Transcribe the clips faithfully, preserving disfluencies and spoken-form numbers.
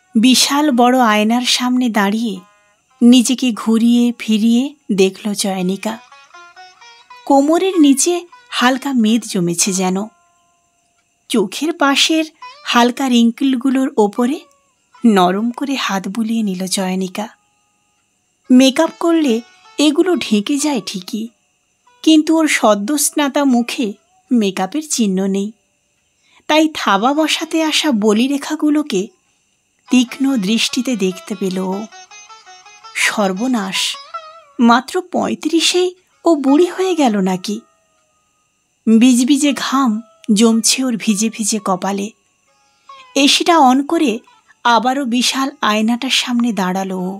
বিশাল বড় আয়নার সামনে দাঁড়িয়ে নিজেকে ঘুরিয়ে ফিরিয়ে দেখল চয়নিকা। কোমরের নিচে হালকা মেদ জমেছে যেন। চোখের পাশের হালকা রিঙ্কেলগুলোর ওপরে নরম করে হাত বুলিয়ে নিল চয়নিকা। মেকআপ করলে এগুলো ঢেকে যায় ঠিকই, কিন্তু ওর সদ্যস্নাতা মুখে মেকআপের চিহ্ন নেই। তাই থাবা বসাতে আসা বলিরেখাগুলোকে তীক্ষ্ণ দৃষ্টিতে দেখতে পেল ও। সর্বনাশ, মাত্র পঁয়ত্রিশেই ও বুড়ি হয়ে গেল নাকি? বিজবিজে ঘাম জমছে ওর ভিজে ভিজে কপালে। এসিটা অন করে আবারও বিশাল আয়নাটার সামনে দাঁড়ালো ও।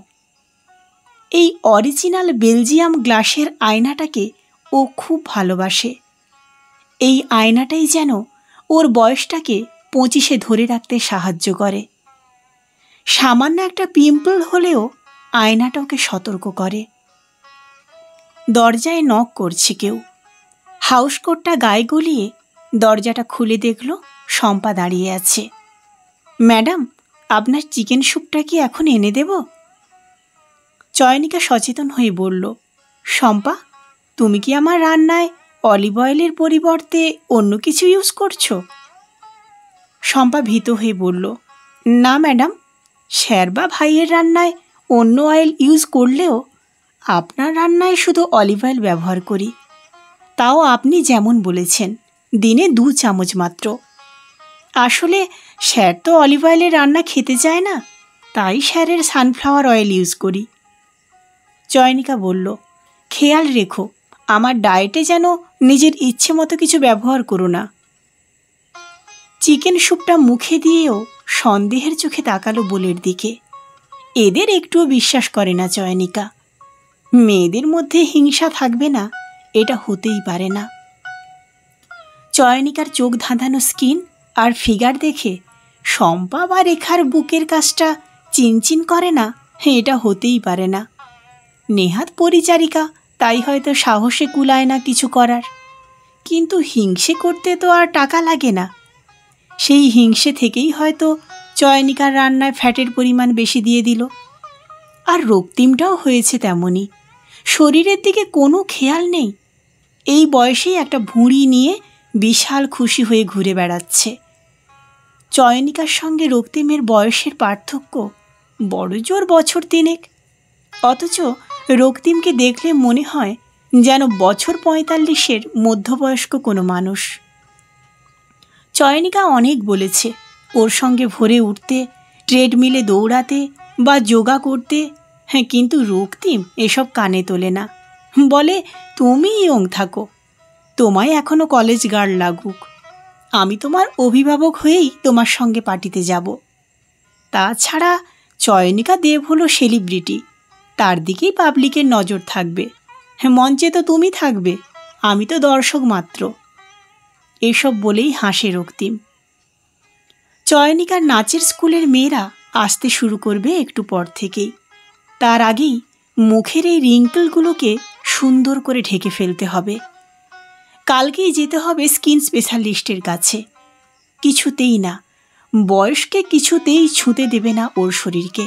এই অরিজিনাল বেলজিয়াম গ্লাসের আয়নাটাকে ও খুব ভালোবাসে। এই আয়নাটাই যেন ওর বয়সটাকে পঁচিশে ধরে রাখতে সাহায্য করে। সামান্য একটা পিম্পল হলেও আয়নাটা ওকে সতর্ক করে। দরজায় নক করছে কেউ। হাউস কোটটা গায়ে গলিয়ে দরজাটা খুলে দেখল শম্পা দাঁড়িয়ে আছে। ম্যাডাম, আপনার চিকেন স্যুপটা কি এখন এনে দেব? চয়নিকা সচেতন হয়ে বলল, শম্পা, তুমি কি আমার রান্নায় অলিভ অয়েলের পরিবর্তে অন্য কিছু ইউজ করছো? শম্পা ভীত হয়ে বলল, না ম্যাডাম, শেরবা ভাইয়ের রান্নায় অন্য অয়েল ইউজ করলেও আপনার রান্নায় শুধু অলিভ অয়েল ব্যবহার করি। তাও আপনি যেমন বলেছেন, দিনে দু চামচ মাত্র। আসলে স্যার তো অলিভ অয়েলের রান্না খেতে চায় না, তাই স্যারের সানফ্লাওয়ার অয়েল ইউজ করি। চয়নিকা বলল, খেয়াল রেখো আমার ডায়েটে যেন নিজের ইচ্ছে মতো কিছু ব্যবহার করো না। চিকেন স্যুপটা মুখে দিয়েও সন্দেহের চোখে তাকালো বলের দিকে। এদের একটুও বিশ্বাস করে না চয়নিকা। মেয়েদের মধ্যে হিংসা থাকবে না এটা হতেই পারে না। চয়নিকার চোখ ধাঁধানো স্কিন আর ফিগার দেখে শম্পা বা রেখার বুকের কাজটা চিনচিন করে না এটা হতেই পারে না। নেহাত পরিচারিকা, তাই হয়তো সাহসে কুলায় না কিছু করার। কিন্তু হিংসে করতে তো আর টাকা লাগে না। সেই হিংসে থেকেই হয়তো চয়নিকার রান্নায় ফ্যাটের পরিমাণ বেশি দিয়ে দিল। আর রক্তিমটাও হয়েছে তেমনই। শরীরের দিকে কোনো খেয়াল নেই। এই বয়সেই একটা ভুঁড়ি নিয়ে বিশাল খুশি হয়ে ঘুরে বেড়াচ্ছে। চয়নিকার সঙ্গে রক্তিমের বয়সের পার্থক্য বড় জোর বছর তিনেক। অথচ রক্তিমকে দেখলে মনে হয় যেন বছর পঁয়তাল্লিশের মধ্যবয়স্ক কোনো মানুষ। চয়নিকা অনেক বলেছে ওর সঙ্গে ভোরে উঠতে, ট্রেডমিলে দৌড়াতে বা যোগা করতে, হ্যাঁ, কিন্তু রক্তিম এসব কানে তোলে না। বলে, তুমি ইয়ং থাকো, তোমায় এখনও কলেজ গার্ল লাগুক। আমি তোমার অভিভাবক হয়েই তোমার সঙ্গে পার্টিতে যাব। তাছাড়া চয়নিকা দেব হলো সেলিব্রিটি, তার দিকেই পাবলিকের নজর থাকবে। হ্যাঁ, মঞ্চে তো তুমি থাকবে, আমি তো দর্শক মাত্র। এসব বলেই হাসে রক্তিম। চয়নিকার নাচের স্কুলের মেয়েরা আসতে শুরু করবে একটু পর থেকেই। তার আগেই মুখের এই রিঙ্কেলগুলোকে সুন্দর করে ঢেকে ফেলতে হবে। কালকেই যেতে হবে স্কিন স্পেশালিস্টের কাছে। কিছুতেই না, বয়সকে কিছুতেই ছুঁতে দেবে না ওর শরীরকে।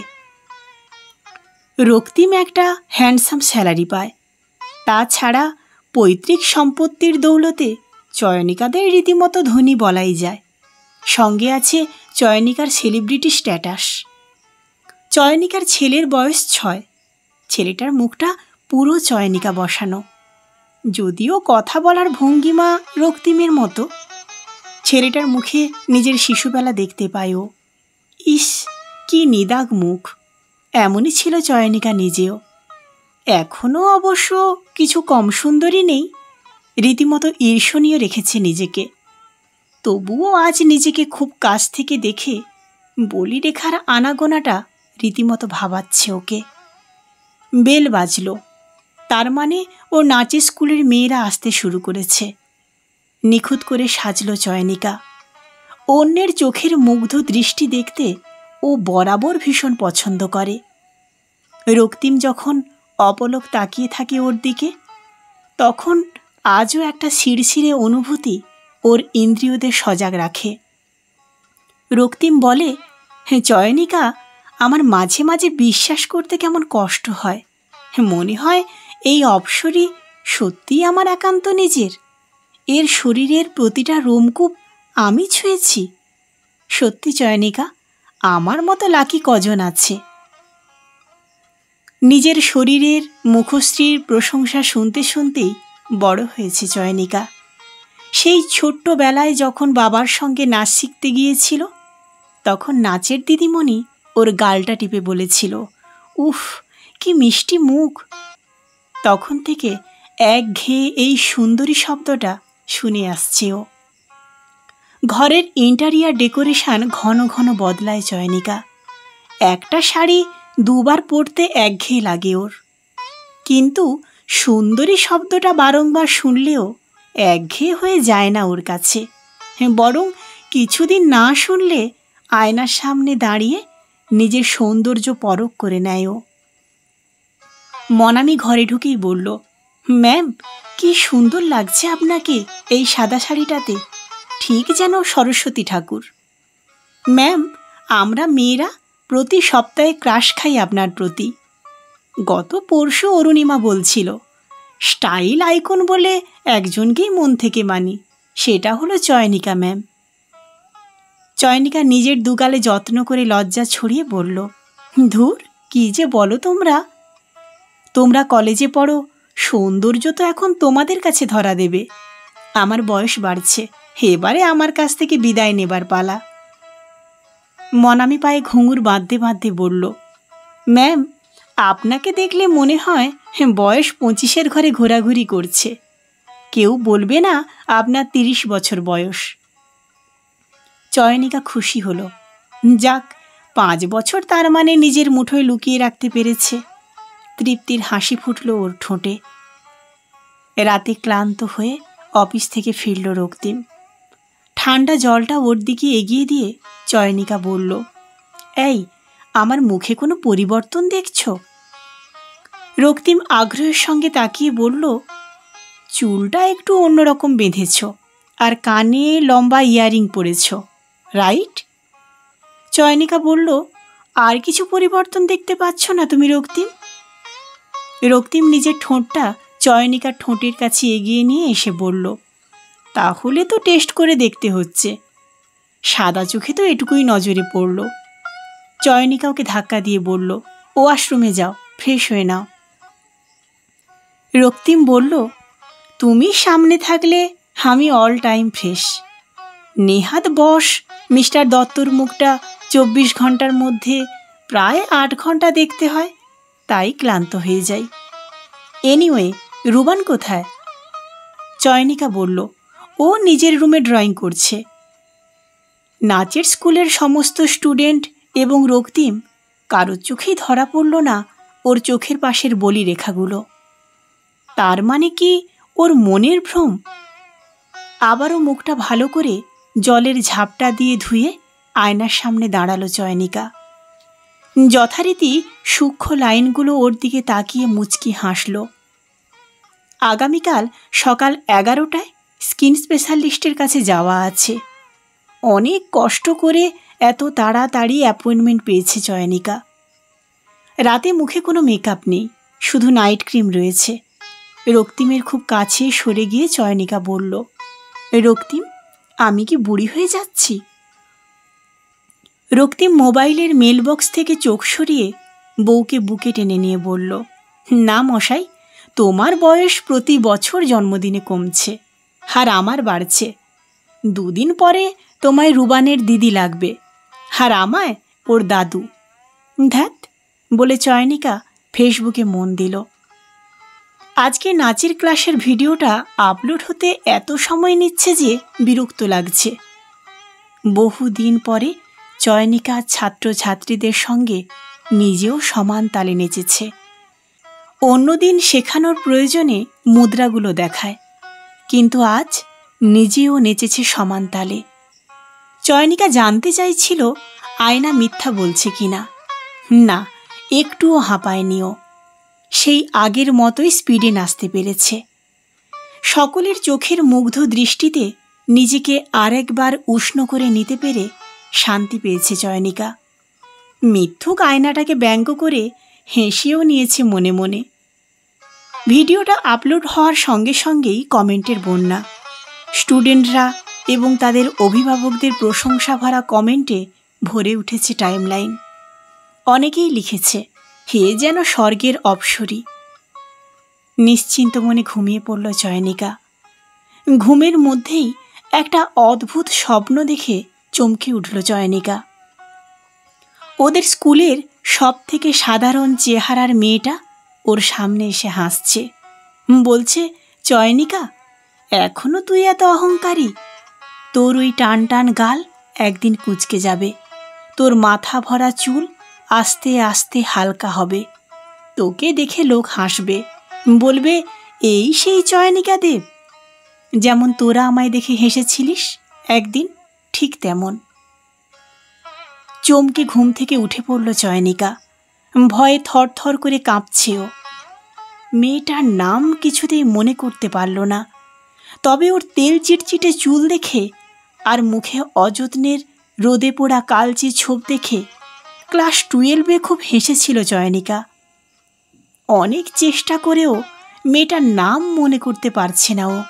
রক্তিম একটা হ্যান্ডসাম স্যালারি পায়। তাছাড়া পৈতৃক সম্পত্তির দৌলতে চয়নিকাদের রীতিমতো ধনী বলাই যায়। সঙ্গে আছে চয়নিকার সেলিব্রিটি স্ট্যাটাস। চয়নিকার ছেলের বয়স ছয়। ছেলেটার মুখটা পুরো চয়নিকা বসানো। যদিও কথা বলার ভঙ্গিমা রক্তিমের মতো। ছেলেটার মুখে নিজের শিশুবেলা দেখতে পায় ও। ইস, কি নিদাগ মুখ! এমনই ছিল চয়নিকা নিজেও। এখনও অবশ্য কিছু কম সুন্দরী নেই, রীতিমতো ঈর্ষণীয় রেখেছে নিজেকে। তবুও আজ নিজেকে খুব কাছ থেকে দেখে বলিরেখার আনাগোনাটা রীতিমতো ভাবাচ্ছে ওকে। বেল বাজল, তার মানে ও নাচের স্কুলের মেয়েরা আসতে শুরু করেছে। নিখুঁত করে সাজল চয়নিকা। অন্যের চোখের মুগ্ধ দৃষ্টি দেখতে ও বরাবর ভীষণ পছন্দ করে। রক্তিম যখন অপলক তাকিয়ে থাকে ওর দিকে, তখন আজও একটা শিরশিরে অনুভূতি ওর ইন্দ্রিয়দের সজাগ রাখে। রক্তিম বলে, হ্যাঁ চয়নিকা, আমার মাঝে মাঝে বিশ্বাস করতে কেমন কষ্ট হয়। মনে হয় এই অপ্সরী সত্যিই আমার একান্ত নিজের। এর শরীরের প্রতিটা রোমকূপ আমি ছুঁয়েছি। সত্যি চয়নিকা, আমার মতো লাকি কজন আছে। নিজের শরীরের মুখশ্রীর প্রশংসা শুনতে শুনতেই বড় হয়েছে চয়নিকা। সেই ছোট্টবেলায় যখন বাবার সঙ্গে নাচ শিখতে গিয়েছিল, তখন নাচের দিদিমণি ওর গালটা টিপে বলেছিল, উফ কি মিষ্টি মুখ। তখন থেকে একঘেয়ে এই সুন্দরী শব্দটা শুনে আসছে ও। ঘরের ইন্টেরিয়ার ডেকোরেশন ঘন ঘন বদলায় চয়নিকা। একটা শাড়ি দুবার পরতে একঘেয়ে লাগে ওর, কিন্তু সুন্দরী শব্দটা বারংবার শুনলেও একঘেয়ে হয়ে যায় না ওর কাছে। বরং কিছুদিন না শুনলে আয়নার সামনে দাঁড়িয়ে নিজের সৌন্দর্য পরখ করে নেয় ও। মনামি ঘরে ঢুকেই বলল, ম্যাম কি সুন্দর লাগছে আপনাকে এই সাদা শাড়িটাতে, ঠিক যেন সরস্বতী ঠাকুর। ম্যাম, আমরা মেয়েরা প্রতি সপ্তাহে ক্রাশ খাই আপনার প্রতি। গত পরশু অরুণিমা বলছিল, স্টাইল আইকন বলে একজনকেই মন থেকে মানি, সেটা হলো চয়নিকা ম্যাম। চয়নিকা নিজের দুগালে যত্ন করে লজ্জা ছড়িয়ে বলল, ধুর কি যে বলো তোমরা। তোমরা কলেজে পড়ো, সৌন্দর্য তো এখন তোমাদের কাছে ধরা দেবে। আমার বয়স বাড়ছে, এবারে আমার কাছ থেকে বিদায় নেবার পালা। মনামি পায়ে ঘুঙুর বাঁধতে বাঁধতে বলল, ম্যাম আপনাকে দেখলে মনে হয় বয়স পঁচিশের ঘরে ঘোরাঘুরি করছে। কেউ বলবে না আপনার তিরিশ বছর বয়স। চয়নিকা খুশি হলো। যাক, পাঁচ বছর তার মানে নিজের মুঠোয় লুকিয়ে রাখতে পেরেছে। তৃপ্তির হাসি ফুটল ওর ঠোঁটে। রাতে ক্লান্ত হয়ে অফিস থেকে ফিরল রক্তিম। ঠান্ডা জলটা ওর দিকে এগিয়ে দিয়ে চয়নিকা বলল, এই আমার মুখে কোনো পরিবর্তন দেখছ? রক্তিম আগ্রহের সঙ্গে তাকিয়ে বলল, চুলটা একটু অন্যরকম বেঁধেছ আর কানে লম্বা ইয়ারিং পরেছ, রাইট? চয়নিকা বলল, আর কিছু পরিবর্তন দেখতে পাচ্ছ না তুমি রক্তিম? রক্তিম নিজের ঠোঁটটা চয়নিকার ঠোঁটের কাছে এগিয়ে নিয়ে এসে বলল, তাহলে তো টেস্ট করে দেখতে হচ্ছে। সাদা চোখে তো এটুকুই নজরে পড়ল। চয়নিকা ওকে ধাক্কা দিয়ে বলল, ওয়াশরুমে যাও, ফ্রেশ হয়ে নাও। রক্তিম বলল, তুমি সামনে থাকলে আমি অল টাইম ফ্রেশ। নেহাত বস মিস্টার দত্তর মুখটা চব্বিশ ঘন্টার মধ্যে প্রায় আট ঘন্টা দেখতে হয়, তাই ক্লান্ত হয়ে যাই। এনিওয়ে, রুবান কোথায়? চয়নিকা বলল, ও নিজের রুমে ড্রয়িং করছে। নাচের স্কুলের সমস্ত স্টুডেন্ট এবং রক্তিম কারোর চোখেই ধরা পড়ল না ওর চোখের পাশের বলি রেখাগুলো। তার মানে কি ওর মনের ভ্রম? আবারও মুখটা ভালো করে জলের ঝাপটা দিয়ে ধুয়ে আয়নার সামনে দাঁড়ালো চয়নিকা। যথারীতি সূক্ষ্ম লাইনগুলো ওর দিকে তাকিয়ে মুচকি হাসল। আগামীকাল সকাল এগারোটায় স্কিন স্পেশালিস্টের কাছে যাওয়া আছে। অনেক কষ্ট করে এত তাড়াতাড়ি অ্যাপয়েন্টমেন্ট পেয়েছে চয়নিকা। রাতে মুখে কোনো মেকআপ নেই, শুধু নাইট ক্রিম রয়েছে। রক্তিমের খুব কাছে সরে গিয়ে চয়নিকা বলল, রক্তিম, আমি কি বুড়ি হয়ে যাচ্ছি? রক্তিম মোবাইলের মেলবক্স থেকে চোখ সরিয়ে বউকে বুকে টেনে নিয়ে বলল, না মশাই, তোমার বয়স প্রতি বছর জন্মদিনে কমছে, আর আমার বাড়ছে। দুদিন পরে তোমায় রুবানের দিদি লাগবে, আর আমায় ওর দাদু। ধ্যাত, বলে চয়নিকা ফেসবুকে মন দিল। আজকে নাচের ক্লাসের ভিডিওটা আপলোড হতে এত সময় নিচ্ছে যে বিরক্ত লাগছে। বহুদিন পরে চয়নিকা ছাত্রছাত্রীদের সঙ্গে নিজেও সমান তালে নেচেছে। অন্যদিন শেখানোর প্রয়োজনে মুদ্রাগুলো দেখায়, কিন্তু আজ নিজেও নেচেছে সমান তালে। চয়নিকা জানতে চাইছিল আয়না মিথ্যা বলছে কিনা। না, একটুও হাঁপায়নিও। সেই আগের মতোই স্পিডে নাচতে পেরেছে। সকলের চোখের মুগ্ধ দৃষ্টিতে নিজেকে আরেকবার উষ্ণ করে নিতে পেরে শান্তি পেয়েছে চয়নিকা। মিথ্যুক আয়নাটাকে ব্যঙ্গ করে হেসেও নিয়েছে মনে মনে। ভিডিওটা আপলোড হওয়ার সঙ্গে সঙ্গেই কমেন্টের বন্যা। স্টুডেন্টরা এবং তাদের অভিভাবকদের প্রশংসা ভরা কমেন্টে ভরে উঠেছে টাইমলাইন। অনেকেই লিখেছে, হে যেন স্বর্গের অপ্সরী। নিশ্চিন্ত মনে ঘুমিয়ে পড়ল চয়নিকা। ঘুমের মধ্যেই একটা অদ্ভুত স্বপ্ন দেখে চমকে উঠল চয়নিকা। ওদের স্কুলের সব থেকে সাধারণ চেহারার মেয়েটা ওর সামনে এসে হাসছে, বলছে, চয়নিকা, এখনো তুই এত অহংকারী? তোর ওই টান টান গাল একদিন কুঁচকে যাবে, তোর মাথা ভরা চুল আস্তে আস্তে হালকা হবে, তোকে দেখে লোক হাসবে, বলবে এই সেই চয়নিকা দেব। যেমন তোরা আমায় দেখে হেসেছিলিস একদিন, ঠিক তেমন। চমকে ঘুম থেকে উঠে পড়ল চয়নিকা। ভয়ে থরথর করে কাঁপছেও। মেয়েটার নাম কিছুতেই মনে করতে পারল না, তবে ওর তেল চিটচিটে চুল দেখে আর মুখে অযত্নের রোদে পোড়া কালচে ছোপ দেখে ক্লাস টুয়েলভে খুব হেসেছিল চয়নিকা। অনেক চেষ্টা করেও মেয়েটার নাম মনে করতে পারছে না ও।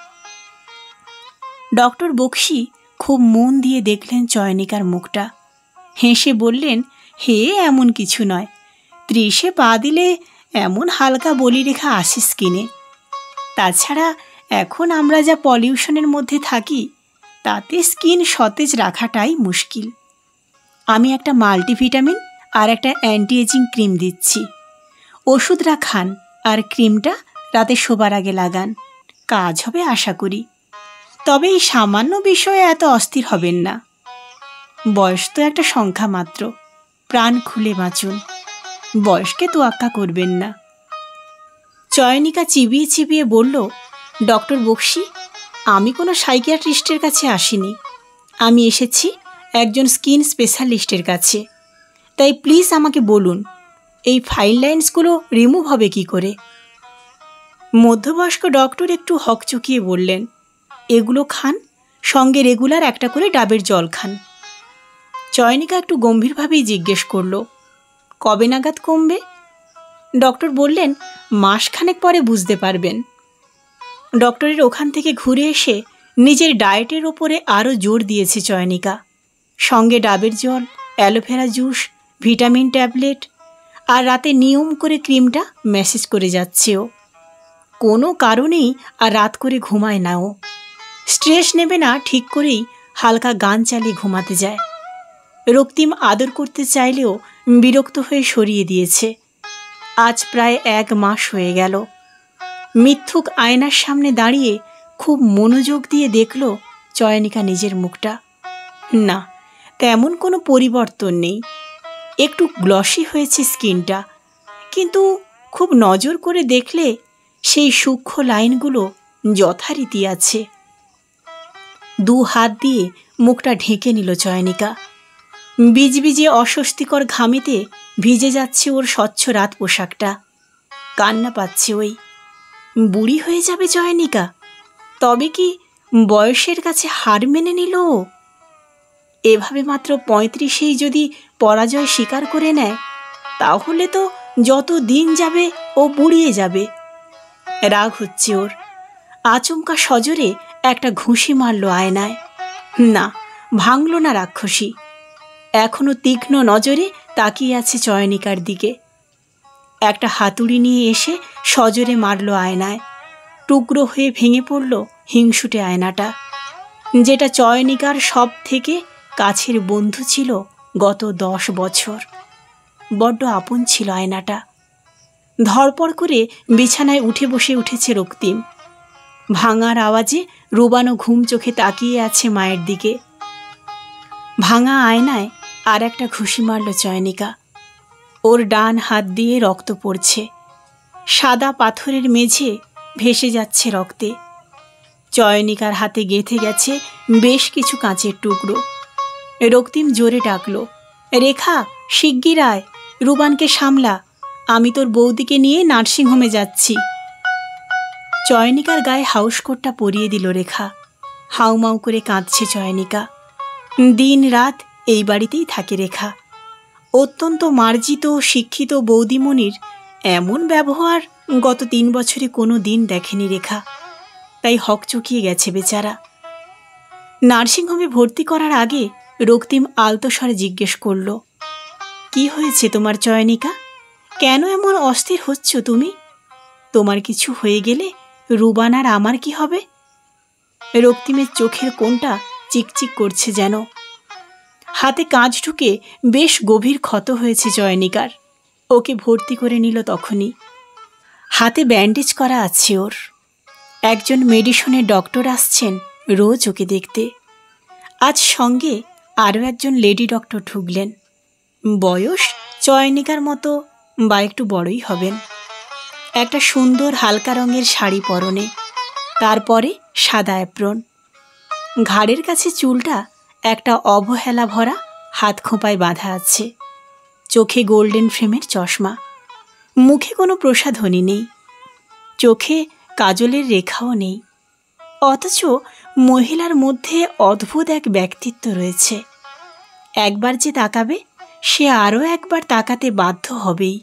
ডক্টর বক্সি খুব মন দিয়ে দেখলেন চয়নিকার মুখটা, হেসে বললেন, হে এমন কিছু নয়, ত্রিশে পা দিলে এমন হালকা বলিরেখা আসে স্কিনে। তাছাড়া এখন আমরা যা পলিউশনের মধ্যে থাকি তাতে স্কিন সতেজ রাখাটাই মুশকিল। আমি একটা মাল্টিভিটামিন আর একটা অ্যান্টি এজিং ক্রিম দিচ্ছি। ওষুধরা খান আর ক্রিমটা রাতে শোবার আগে লাগান, কাজ হবে আশা করি। তবে এই সামান্য বিষয়ে এত অস্থির হবেন না। বয়স তো একটা সংখ্যা মাত্র, প্রাণ খুলে বাঁচুন, বয়সকে তোয়াক্কা করবেন না। চয়নিকা চিবিয়ে চিবিয়ে বলল, ডক্টর বক্সি, আমি কোনো সাইকিয়াট্রিস্টের কাছে আসিনি, আমি এসেছি একজন স্কিন স্পেশালিস্টের কাছে। তাই প্লিজ আমাকে বলুন, এই ফাইন লাইন্সগুলো রিমুভ হবে কি করে? মধ্যবয়স্ক ডক্টর একটু হকচকিয়ে বললেন, এগুলো খান, সঙ্গে রেগুলার একটা করে ডাবের জল খান। চয়নিকা একটু গম্ভীরভাবেই জিজ্ঞেস করল, কবে নাগাদ কমবে? ডক্টর বললেন, মাসখানেক পরে বুঝতে পারবেন। ডক্টরের ওখান থেকে ঘুরে এসে নিজের ডায়েটের ওপরে আরও জোর দিয়েছে চয়নিকা। সঙ্গে ডাবের জল, অ্যালোভেরা জুস, ভিটামিন ট্যাবলেট আর রাতে নিয়ম করে ক্রিমটা ম্যাসেজ করে যাচ্ছে ও। কোনো কারণেই আর রাত করে ঘুমায় না ও। স্ট্রেস নেবে না ঠিক করেই হালকা গান চালিয়ে ঘুমাতে যায়। রক্তিম আদর করতে চাইলেও বিরক্ত হয়ে সরিয়ে দিয়েছে। আজ প্রায় এক মাস হয়ে গেল। মিথ্যুক আয়নার সামনে দাঁড়িয়ে খুব মনোযোগ দিয়ে দেখল চয়নিকা নিজের মুখটা। না, তেমন কোনো পরিবর্তন নেই। একটু গ্লসি হয়েছে স্কিনটা, কিন্তু খুব নজর করে দেখলে সেই সূক্ষ্ম লাইনগুলো যথারীতি আছে। দু হাত দিয়ে মুখটা ঢেকে নিল চয়নিকা। বিজবিজে অস্বস্তিকর ঘামেতে ভিজে যাচ্ছে ওর স্বচ্ছ রাত পোশাকটা। কান্না পাচ্ছে ওই। বুড়ি হয়ে যাবে চয়নিকা, তবে কি বয়সের কাছে হার মেনে নিল? এভাবে মাত্র পঁয়ত্রিশেই যদি পরাজয় স্বীকার করে নেয়, তাহলে তো যত দিন যাবে ও বুড়িয়ে যাবে। রাগ হচ্ছে ওর। আচমকা সজোরে একটা ঘুষি মারল আয়নায়। না, ভাঙল না রাক্ষসী, এখনো তীক্ষ্ণ নজরে তাকিয়ে আছে চয়নিকার দিকে। একটা হাতুড়ি নিয়ে এসে সজোরে মারল আয়নায়। টুকরো হয়ে ভেঙে পড়ল হিংসুটে আয়নাটা, যেটা চয়নিকার সব থেকে কাছের বন্ধু ছিল গত দশ বছর। বড্ড আপন ছিল আয়নাটা। ধরপড় করে বিছানায় উঠে বসে উঠেছে রক্তিম। ভাঙার আওয়াজে রোবানো ঘুম চোখে তাকিয়ে আছে মায়ের দিকে। ভাঙা আয়নায় আর একটা ঘুষি মারল চয়নিকা। ওর ডান হাত দিয়ে রক্ত পড়ছে। সাদা পাথরের মেঝে ভেসে যাচ্ছে রক্তে। চয়নিকার হাতে গেঁথে গেছে বেশ কিছু কাঁচের টুকরো। রক্তিম জোরে ডাকল, রেখা, শিগগির আয়, রুবানকে সামলা, আমি তোর বৌদিকে নিয়ে নার্সিংহোমে যাচ্ছি। চয়নিকার গায়ে হাউসকোটটা পরিয়ে দিল রেখা। হাউমাউ করে কাঁদছে চয়নিকা। দিন রাত এই বাড়িতেই থাকে রেখা। অত্যন্ত মার্জিত শিক্ষিত বৌদিমণির এমন ব্যবহার গত তিন বছরে কোনো দিন দেখেনি রেখা। তাই হকচকিয়ে গেছে বেচারা। নার্সিংহোমে ভর্তি করার আগে রক্তিম আলতো স্বরে জিজ্ঞেস করল, কি হয়েছে তোমার চয়নিকা? কেন এমন অস্থির হচ্ছ তুমি? তোমার কিছু হয়ে গেলে রুবান আর আমার কি হবে? রক্তিমের চোখের কোণটা চিকচিক করছে যেন। হাতে কাঁচ ঢুকে বেশ গভীর ক্ষত হয়েছে চয়নিকার। ওকে ভর্তি করে নিল তখনই। হাতে ব্যান্ডেজ করা আছে ওর। একজন মেডিসনের ডক্টর আসছেন রোজ ওকে দেখতে। আজ সঙ্গে আরও একজন লেডি ডক্টর ঢুকলেন। বয়স চয়নিকার মতো বা একটু বড়ই হবেন। একটা সুন্দর হালকা রঙের শাড়ি পরনে, তারপরে সাদা অ্যাপ্রন। ঘাড়ের কাছে চুলটা একটা অবহেলা ভরা হাত খোঁপায় বাঁধা আছে। চোখে গোল্ডেন ফ্রেমের চশমা। মুখে কোনো প্রসাধনী নেই, চোখে কাজলের রেখাও নেই। অথচ মহিলার মধ্যে অদ্ভুত এক ব্যক্তিত্ব রয়েছে। একবার যে তাকাবে সে আরও একবার তাকাতে বাধ্য হবেই।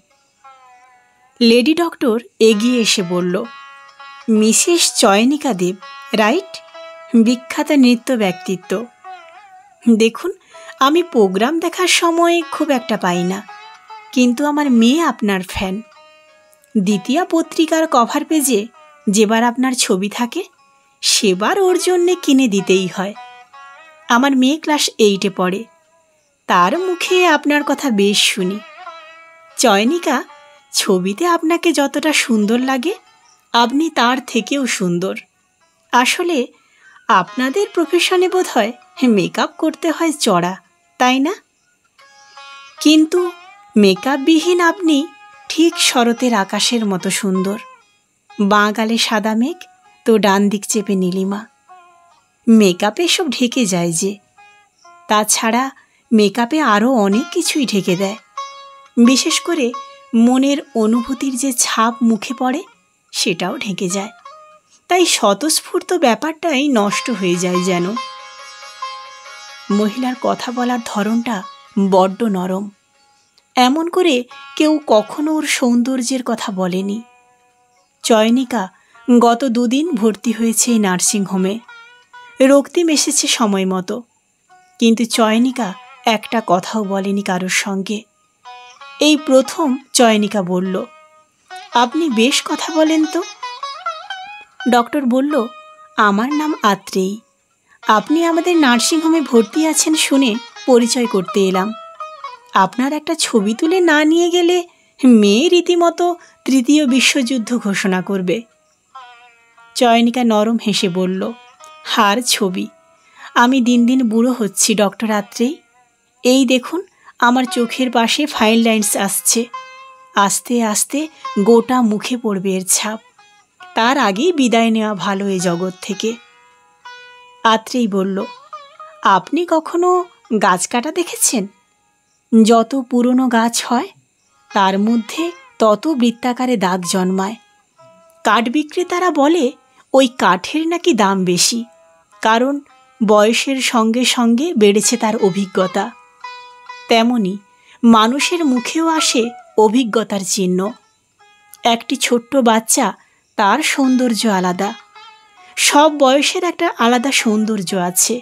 লেডি ডক্টর এগিয়ে এসে বলল, মিসেস চয়নিকা দেব, রাইট? বিখ্যাত নৃত্য ব্যক্তিত্ব। দেখুন, আমি প্রোগ্রাম দেখার সময় খুব একটা পাই না, কিন্তু আমার মেয়ে আপনার ফ্যান। দ্বিতীয় পত্রিকার কভার পেজে যেবার আপনার ছবি থাকে সেবার ওর জন্যে কিনে দিতেই হয়। আমার মেয়ে ক্লাস এইটে পড়ে, তার মুখে আপনার কথা বেশ শুনি। চয়নিকা, ছবিতে আপনাকে যতটা সুন্দর লাগে আপনি তার থেকেও সুন্দর। আসলে আপনাদের প্রফেশনে বোধ হয় মেকআপ করতে হয় চড়া, তাই না? কিন্তু মেকআপবিহীন আপনি ঠিক শরতের আকাশের মতো সুন্দর। বাঁ গালে সাদা মেঘ, তো ডান দিক চেপে নীলিমা। মেকআপে সব ঢেকে যায় যে। তাছাড়া মেকআপে আরও অনেক কিছুই ঢেকে দেয়। বিশেষ করে মনের অনুভূতির যে ছাপ মুখে পড়ে সেটাও ঢেকে যায়। তাই স্বতঃস্ফূর্ত ব্যাপারটাই নষ্ট হয়ে যায় যেন। মহিলার কথা বলার ধরনটা বড্ড নরম। এমন করে কেউ কখনো ওর সৌন্দর্যের কথা বলেনি। চয়নিকা গত দুদিন ভর্তি হয়েছে এই নার্সিংহোমে। রক্তিম এসেছে সময় মতো, কিন্তু চয়নিকা একটা কথাও বলেনি কারোর সঙ্গে। এই প্রথম চয়নিকা বলল, আপনি বেশ কথা বলেন তো। ডক্টর বলল, আমার নাম আত্রেয়ী। আপনি আমাদের নার্সিংহোমে ভর্তি আছেন শুনে পরিচয় করতে এলাম। আপনার একটা ছবি তুলে না নিয়ে গেলে মেয়ে রীতিমতো তৃতীয় বিশ্বযুদ্ধ ঘোষণা করবে। চয়নিকা নরম হেসে বলল, হার ছবি, আমি দিন দিন বুড়ো হচ্ছি ডক্টর আত্রেয়ী। এই দেখুন, আমার চোখের পাশে ফাইন লাইন্স আসছে। আস্তে আস্তে গোটা মুখে পড়বে এর ছাপ। তার আগেই বিদায় নেওয়া ভালো এ জগৎ থেকে। আত্রেয়ী বলল, আপনি কখনো গাছ কাটা দেখেছেন? যত পুরনো গাছ হয় তার মধ্যে তত বৃত্তাকারে দাগ জন্মায়। কাঠ বিক্রেতারা বলে ওই কাঠের নাকি দাম বেশি, কারণ বয়সের সঙ্গে সঙ্গে বেড়েছে তার অভিজ্ঞতা। তেমনি মানুষের মুখেও আসে অভিজ্ঞতার চিহ্ন। একটি ছোট্ট বাচ্চা, তার সৌন্দর্য আলাদা। সব বয়সের একটা আলাদা সৌন্দর্য আছে।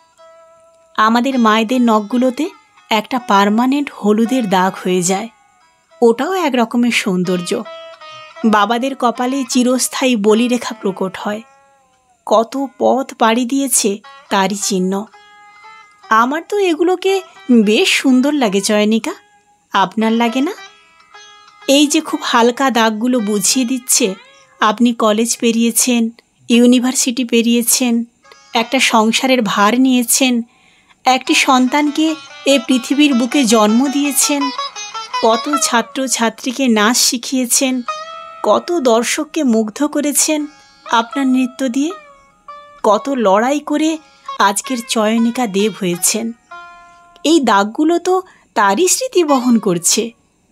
আমাদের মায়েদের নখগুলোতে একটা পার্মানেন্ট হলুদের দাগ হয়ে যায়, ওটাও এক রকমের সৌন্দর্য। বাবাদের কপালে চিরস্থায়ী বলিরেখা প্রকট হয়, কত পথ পাড়ি দিয়েছে তারই চিহ্ন। আমার তো এগুলোকে বেশ সুন্দর লাগে চয়নিকা, আপনার লাগে না? এই যে খুব হালকা দাগগুলো বুঝিয়ে দিচ্ছে আপনি কলেজ পেরিয়েছেন, ইউনিভার্সিটি পেরিয়েছেন, একটা সংসারের ভার নিয়েছেন, একটি সন্তানকে এ পৃথিবীর বুকে জন্ম দিয়েছেন, কত ছাত্র ছাত্রীকে নাচ শিখিয়েছেন, কত দর্শককে মুগ্ধ করেছেন আপনার নৃত্য দিয়ে, কত লড়াই করে আজকের চয়নিকা দেব হয়েছেন। এই দাগগুলো তো তারই স্মৃতি বহন করছে।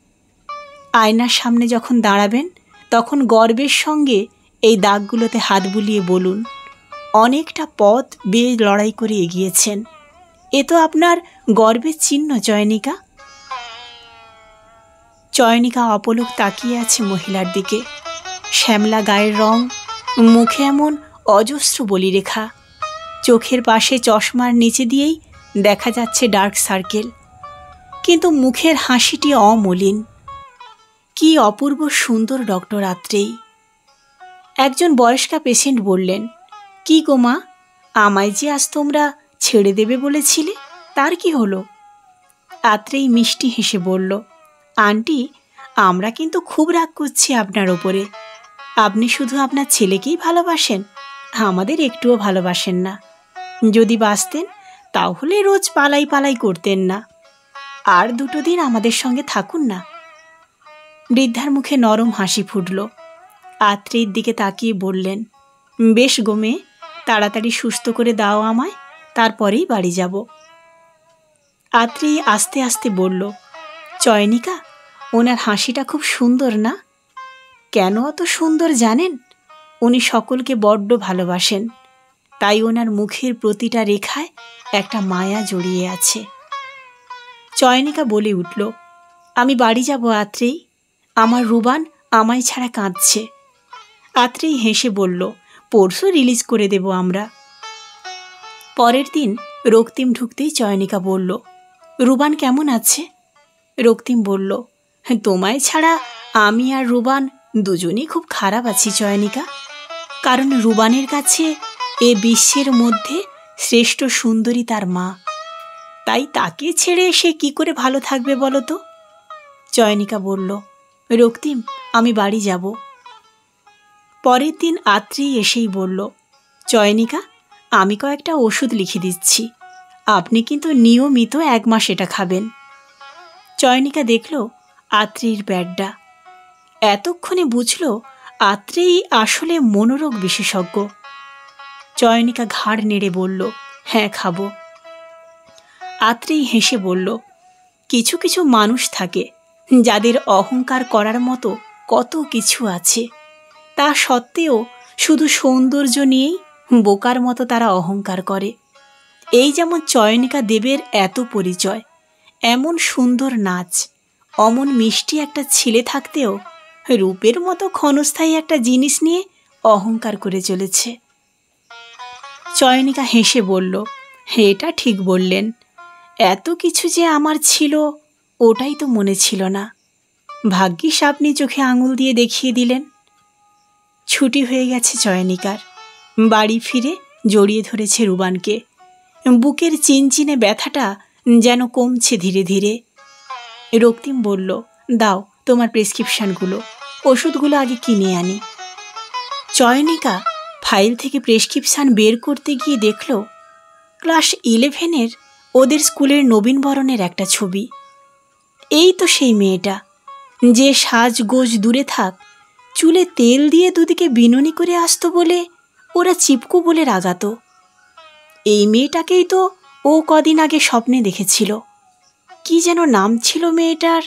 আয়নার সামনে যখন দাঁড়াবেন তখন গর্বের সঙ্গে এই দাগগুলোতে হাত বুলিয়ে বলুন, অনেকটা পথ বেয়ে লড়াই করে এগিয়েছেন। এ তো আপনার গর্বের চিহ্ন চয়নিকা। চয়নিকা অপলক তাকিয়ে আছে মহিলার দিকে। শ্যামলা গায়ের রং, মুখে এমন অজস্র বলিরেখা, চোখের পাশে চশমার নিচে দিয়েই দেখা যাচ্ছে ডার্ক সার্কেল, কিন্তু মুখের হাসিটি অমলিন। কি অপূর্ব সুন্দর ডক্টর আত্রেয়ী। একজন বয়স্কা পেশেন্ট বললেন, কি গো মা, আমায় যে আজ তোমরা ছেড়ে দেবে বলেছিলে, তার কি হলো? আত্রেয়ী মিষ্টি হেসে বলল, আন্টি, আমরা কিন্তু খুব রাগ করছি আপনার ওপরে। আপনি শুধু আপনার ছেলেকেই ভালোবাসেন, আমাদের একটুও ভালোবাসেন না। যদি বাঁচতেন তাহলে রোজ পালাই পালাই করতেন না। আর দুটো দিন আমাদের সঙ্গে থাকুন না। বৃদ্ধার মুখে নরম হাসি ফুটল। আত্রেয়ীর দিকে তাকিয়ে বললেন, বেশ গো মেয়ে, তাড়াতাড়ি সুস্থ করে দাও আমায়, তারপরেই বাড়ি যাব। আত্রেয়ী আস্তে আস্তে বলল, চয়নিকা, ওনার হাসিটা খুব সুন্দর না? কেন অত সুন্দর জানেন? উনি সকলকে বড্ড ভালোবাসেন, তাই ওনার মুখের প্রতিটা রেখায় একটা মায়া জড়িয়ে আছে। চয়নিকা বলে উঠল, আমি বাড়ি যাব আত্রেয়ী, আমার রুবান আমায় ছাড়া কাঁদছে। আত্রেয়ী হেসে বলল, পরশু রিলিজ করে দেব আমরা। পরের দিন রক্তিম ঢুকতেই চয়নিকা বলল, রুবান কেমন আছে? রক্তিম বলল, তোমায় ছাড়া আমি আর রুবান দুজনেই খুব খারাপ আছি চয়নিকা, কারণ রুবানের কাছে এ বিশ্বের মধ্যে শ্রেষ্ঠ সুন্দরী তার মা, তাই তাকে ছেড়ে সে কি করে ভালো থাকবে বলো তো? চয়নিকা বলল, রক্তিম, আমি বাড়ি যাব। পরের দিন আত্রেয়ী এসেই বলল, চয়নিকা, আমি কয়েকটা ওষুধ লিখে দিচ্ছি, আপনি কিন্তু নিয়মিত এক মাস এটা খাবেন। চয়নিকা দেখল আত্রেয়ীর ব্যাডটা। এতক্ষণে বুঝল আত্রেয়ী আসলে মনোরোগ বিশেষজ্ঞ। চয়নিকা ঘাড় নেড়ে বলল, হ্যাঁ খাবো। আত্রেয়ী হেসে বলল, কিছু কিছু মানুষ থাকে যাদের অহংকার করার মতো কত কিছু আছে, তা সত্ত্বেও শুধু সৌন্দর্য নিয়েই বোকার মতো তারা অহংকার করে। এই যেমন চয়নিকা দেবের এত পরিচয়, এমন সুন্দর নাচ, অমন মিষ্টি একটা ছেলে থাকতেও রূপের মতো ক্ষণস্থায়ী একটা জিনিস নিয়ে অহংকার করে চলেছে। চয়নিকা হেসে বলল, এটা ঠিক বললেন, এত কিছু যে আমার ছিল ওটাই তো মনে ছিল না। ভাগ্যিস আপনি চোখে আঙুল দিয়ে দেখিয়ে দিলেন। ছুটি হয়ে গেছে চয়নিকার। বাড়ি ফিরে জড়িয়ে ধরেছে রুবানকে। বুকের চিনচিনে ব্যথাটা যেন কমছে ধীরে ধীরে। রক্তিম বলল, দাও তোমার প্রেসক্রিপশনগুলো, ওষুধগুলো আগে কিনে আনি। চয়নিকা ফাইল থেকে প্রেসক্রিপশান বের করতে গিয়ে দেখল ক্লাস ইলেভেনের ওদের স্কুলের নবীনবরণের একটা ছবি। এই তো সেই মেয়েটা, যে সাজগোজ দূরে থাক, চুলে তেল দিয়ে দুদিকে বিনুনি করে আসতো বলে ওরা চিপকু বলে রাগাতো। এই মেয়েটাকেই তো ও কদিন আগে স্বপ্নে দেখেছিল। কি যেন নাম ছিল মেয়েটার?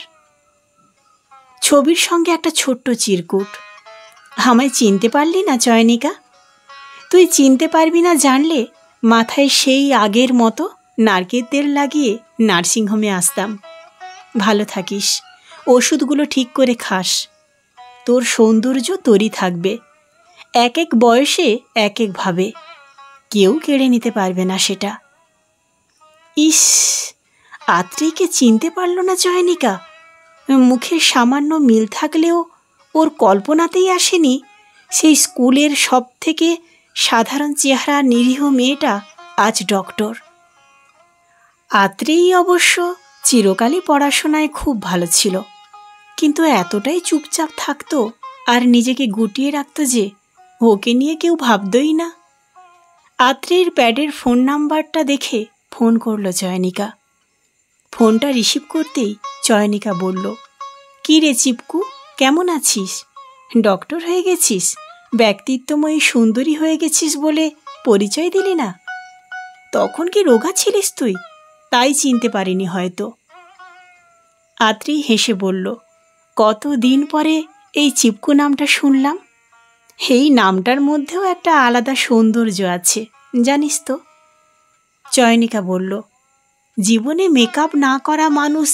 ছবির সঙ্গে একটা ছোট্ট চিরকুট। আমায় চিনতে পারলি না চয়নিকা? তুই চিনতে পারবি না জানলে মাথায় সেই আগের মতো নারকেল তেল লাগিয়ে নার্সিংহোমে আসতাম। ভালো থাকিস, ওষুধগুলো ঠিক করে খাস, তোর সৌন্দর্য তোরই থাকবে। এক এক বয়সে এক একভাবে, কেউ কেড়ে নিতে পারবে না সেটা। ইস, আত্রেয়ীকে চিনতে পারল না চয়নিকা। মুখের সামান্য মিল থাকলেও ওর কল্পনাতেই আসেনি সেই স্কুলের সব থেকে সাধারণ চেহারা নিরীহ মেয়েটা আজ ডক্টর। আত্রেয়ী অবশ্য চিরকালই পড়াশোনায় খুব ভালো ছিল, কিন্তু এতটাই চুপচাপ থাকতো আর নিজেকে গুটিয়ে রাখত যে ওকে নিয়ে কেউ ভাবতই না। আত্রেয়ীর প্যাডের ফোন নাম্বারটা দেখে ফোন করল চয়নিকা। ফোনটা রিসিভ করতেই চয়নিকা বলল, কী রে চিপকু, কেমন আছিস? ডক্টর হয়ে গেছিস, ব্যক্তিত্বময়ী সুন্দরী হয়ে গেছিস বলে পরিচয় দিলি না। তখন কি রোগা ছিলিস তুই, তাই চিনতে পারিনি হয়তো। আত্রেয়ী হেসে বলল, কত দিন পরে এই চিপকু নামটা শুনলাম। এই নামটার মধ্যেও একটা আলাদা সৌন্দর্য আছে জানিস তো। চয়নিকা বলল, জীবনে মেকআপ না করা মানুষ যে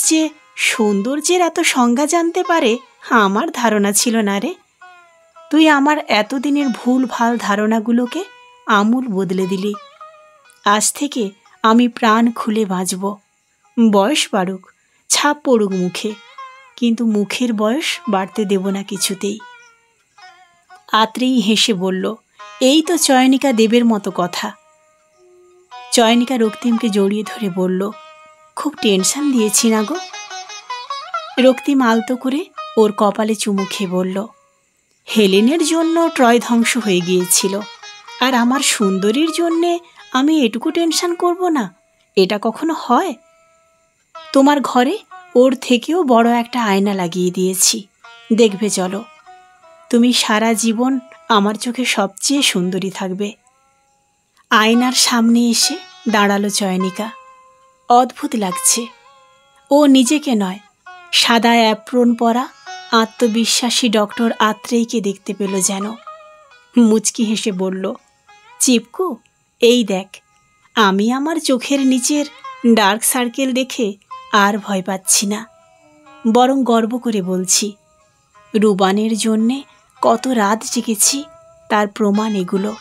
সৌন্দর্যের এত সংজ্ঞা জানতে পারে আমার ধারণা ছিল না রে। তুই আমার এতদিনের ভুল ভাল ধারণাগুলোকে আমূল বদলে দিলি। আজ থেকে আমি প্রাণ খুলে বাঁচব। বয়স বাড়ুক, ছাপ পড়ুক মুখে, কিন্তু মুখের বয়স বাড়তে দেব না কিছুতেই। আত্রেয়ী হেসে বলল, এই তো চয়নিকা দেবের মতো কথা। চয়নিকা রক্তিমকে জড়িয়ে ধরে বলল, খুব টেনশন দিয়েছি না গো? রক্তিম আলতো করে ওর কপালে চুমু খেয়ে বলল, হেলেনের জন্য ট্রয় ধ্বংস হয়ে গিয়েছিল, আর আমার সুন্দরীর জন্যে আমি এটুকু টেনশন করব না? এটা কখনো হয়? তোমার ঘরে ওর থেকেও বড় একটা আয়না লাগিয়ে দিয়েছি, দেখবে চলো। তুমি সারা জীবন আমার চোখে সবচেয়ে সুন্দরী থাকবে। আয়নার সামনে এসে দাঁড়ালো চয়নিকা। অদ্ভুত লাগছে। ও নিজেকে নয়, সাদা অ্যাপ্রন পরা আত্মবিশ্বাসী ডক্টর আত্রেয়ীকে দেখতে পেল যেন। মুচকি হেসে বলল, চিপকু, এই দেখ, আমি আমার চোখের নিচের ডার্ক সার্কেল দেখে আর ভয় পাচ্ছি না, বরং গর্ব করে বলছি, রুবানের জন্যে কত রাত জেগেছি তার প্রমাণ এগুলো।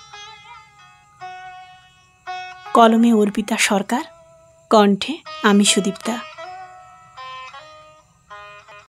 কলমে অর্পিতা সরকার, কণ্ঠে আমি সুদীপ্তা।